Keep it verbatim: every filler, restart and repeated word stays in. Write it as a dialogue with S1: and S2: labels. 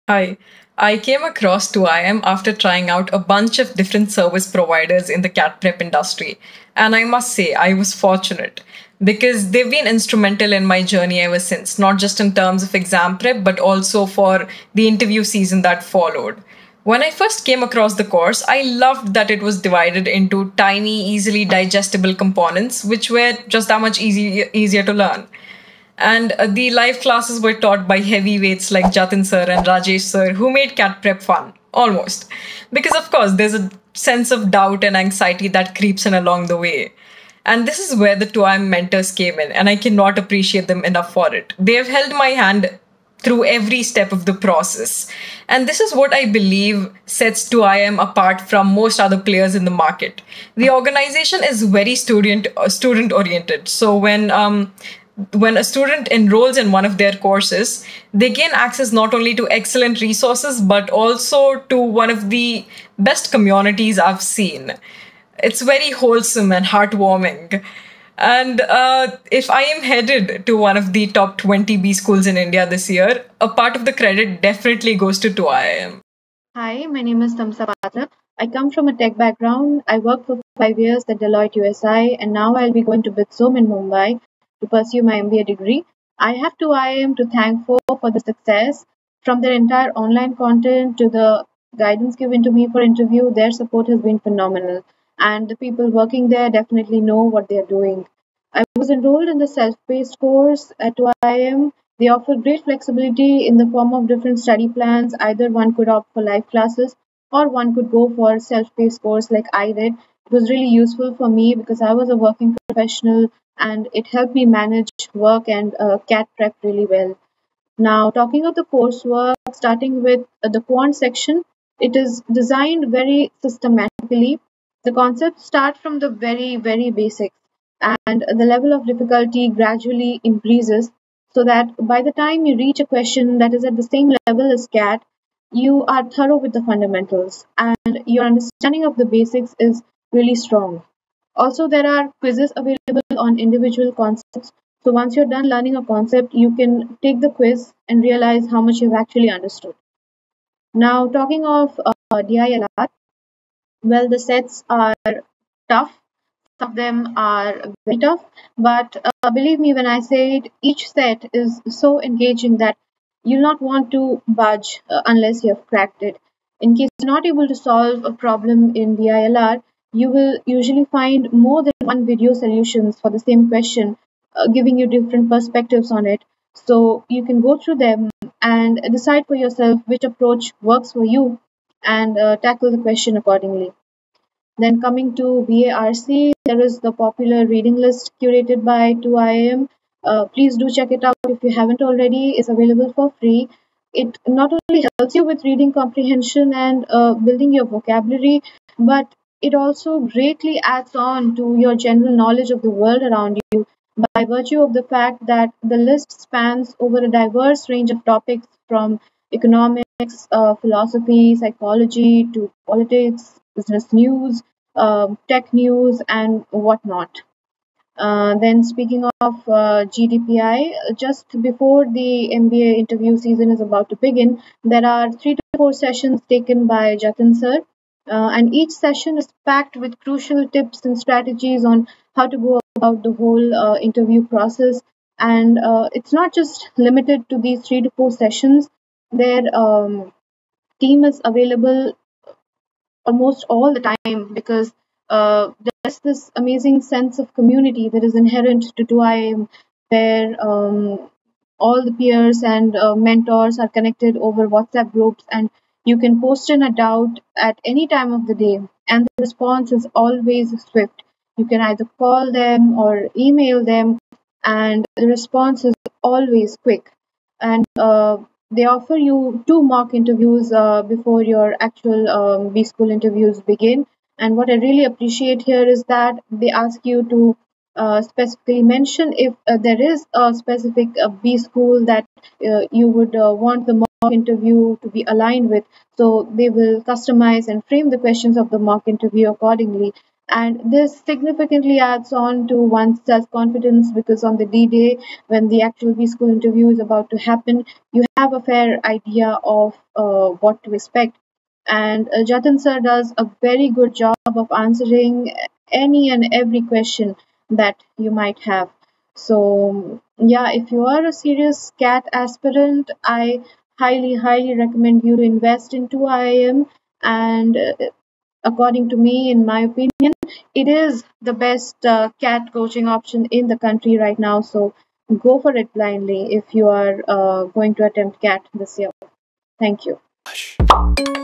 S1: Hi. I came across two I M after trying out a bunch of different service providers in the cat prep industry. And I must say, I was fortunate because they've been instrumental in my journey ever since, not just in terms of exam prep, but also for the interview season that followed. When I first came across the course, I loved that it was divided into tiny, easily digestible components, which were just that much easy, easier to learn. And uh, the live classes were taught by heavyweights like Jatin sir and Rajesh sir, who made cat prep fun, almost. Because, of course, there's a sense of doubt and anxiety that creeps in along the way. And this is where the two I M mentors came in, and I cannot appreciate them enough for it. They have held my hand through every step of the process. And this is what I believe sets two I M apart from most other players in the market. The organization is very student uh, student oriented. So when um, when a student enrolls in one of their courses, they gain access not only to excellent resources, but also to one of the best communities I've seen. It's very wholesome and heartwarming. And uh, if I am headed to one of the top twenty B schools in India this year, a part of the credit definitely goes to two I M.
S2: Hi, my name is Tamsa Patra. I come from a tech background. I worked for five years at Deloitte U S I, and now I'll be going to Bitsum in Mumbai to pursue my M B A degree. I have two I M to thank for for the success. From their entire online content to the guidance given to me for interview, their support has been phenomenal. And the people working there definitely know what they're doing. I was enrolled in the self-paced course at two I M. They offer great flexibility in the form of different study plans. Either one could opt for live classes or one could go for self-paced course like I did. It was really useful for me because I was a working professional and it helped me manage work and uh, cat prep really well. Now, talking of the coursework, starting with uh, the quant section, it is designed very systematically. The concepts start from the very, very basics, and the level of difficulty gradually increases so that by the time you reach a question that is at the same level as cat, you are thorough with the fundamentals and your understanding of the basics is really strong. Also, there are quizzes available on individual concepts. So once you're done learning a concept, you can take the quiz and realize how much you've actually understood. Now, talking of uh, D I L R, well, the sets are tough. Some of them are very tough, but uh, believe me when I say it, each set is so engaging that you'll not want to budge uh, unless you have cracked it. In case you're not able to solve a problem in D I L R, you will usually find more than one video solutions for the same question, uh, giving you different perspectives on it. So you can go through them and decide for yourself which approach works for you and uh, tackle the question accordingly. Then coming to B A R C, there is the popular reading list curated by two I M. Uh, please do check it out if you haven't already. It's available for free. It not only helps you with reading comprehension and uh, building your vocabulary, but it also greatly adds on to your general knowledge of the world around you by virtue of the fact that the list spans over a diverse range of topics from economics, uh, philosophy, psychology to politics, business news, um, tech news, and whatnot. Uh, then, speaking of uh, G D P I, just before the M B A interview season is about to begin, there are three to four sessions taken by Jatin sir, uh, and each session is packed with crucial tips and strategies on how to go about the whole uh, interview process. And uh, it's not just limited to these three to four sessions. Their um, team is available almost all the time because uh, there's this amazing sense of community that is inherent to two I M where um, all the peers and uh, mentors are connected over WhatsApp groups and you can post in a doubt at any time of the day and the response is always swift. You can either call them or email them and the response is always quick and uh, they offer you two mock interviews uh, before your actual um, B school interviews begin. And what I really appreciate here is that they ask you to uh, specifically mention if uh, there is a specific uh, B school that uh, you would uh, want the mock interview to be aligned with. So they will customize and frame the questions of the mock interview accordingly. And this significantly adds on to one's self confidence because on the D Day, when the actual B school interview is about to happen, you have a fair idea of uh, what to expect. And uh, Jatin sir does a very good job of answering any and every question that you might have. So, yeah, if you are a serious CAT aspirant, I highly, highly recommend you to invest into I I M. And uh, according to me, in my opinion, it is the best uh, CAT coaching option in the country right now. So, go for it blindly if you are uh, going to attempt CAT this year. Thank you.